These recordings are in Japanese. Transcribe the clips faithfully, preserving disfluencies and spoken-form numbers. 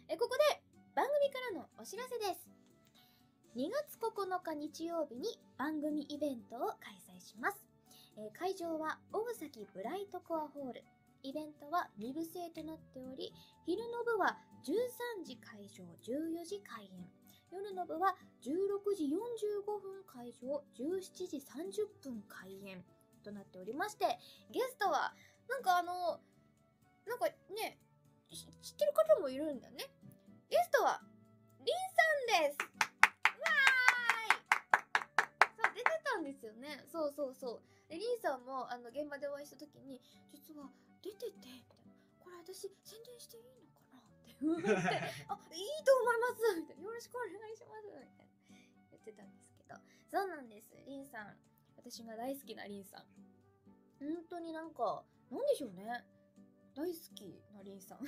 えここで番組からのお知らせです。にがつここのか日曜日に番組イベントを開催します。えー、会場は大崎ブライトコアホール。イベントはにぶ制となっており、昼の部はじゅうさんじ会場、じゅうよじ開演。夜の部はじゅうろくじよんじゅうごふん会場、じゅうしちじさんじゅっぷん開演となっておりまして、ゲストは、なんかあの、なんかね、知ってる方もいるんだね。ゲストは、リンさんです。うわーい。そう、出てたんですよね。そうそうそう。で、リンさんも、あの、現場でお会いしたときに、実は出てて、みたいな。これ私、宣伝していいのかなって言われて、あ、いいと思いますみたいな。よろしくお願いしますみたいな。言ってたんですけど。そうなんです。リンさん。私が大好きなリンさん。本当になんか、なんでしょうね。大好きなリンさん。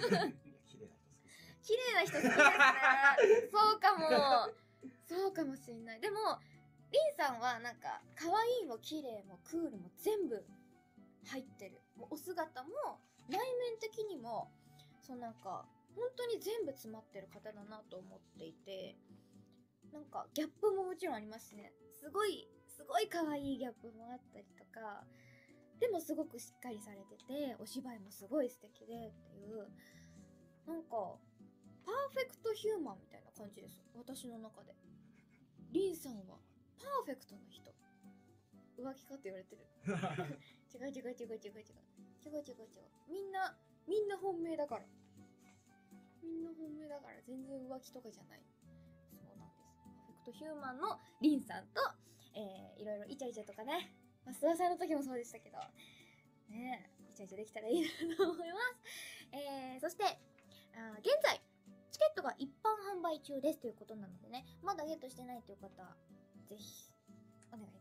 綺麗な人好きですね。そうかも。そうかもしれない。でも、リンさんはなんか、可愛いも綺麗もクールも全部入ってる。もうお姿も、内面的にも、そうなんか、本当に全部詰まってる方だなと思っていて、なんか、ギャップももちろんありますね。すごい、すごい可愛いギャップもあったりとか、でもすごくしっかりされてて、お芝居もすごい素敵でっていう、なんか、パーフェクトヒューマンみたいな感じです。私の中で。リンさんは、パーフェクトな人。浮気かって言われてる。違う違う違う違う違う違う。違う違う違う。みんな、みんな本命だから。みんな本命だから全然浮気とかじゃない。そうなんです。パーフェクトヒューマンのリンさんと、えー、いろいろイチャイチャとかね。まあ、須田さんの時もそうでしたけど、ねえ、イチャイチャできたらいいなと思います。えー、そして、あ現在、チケットが一般販売中ですということなのでね、まだゲットしてないという方、ぜひ、お願いします。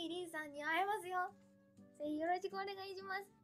いリンさんに会えますよ。ぜひよろしくお願いします。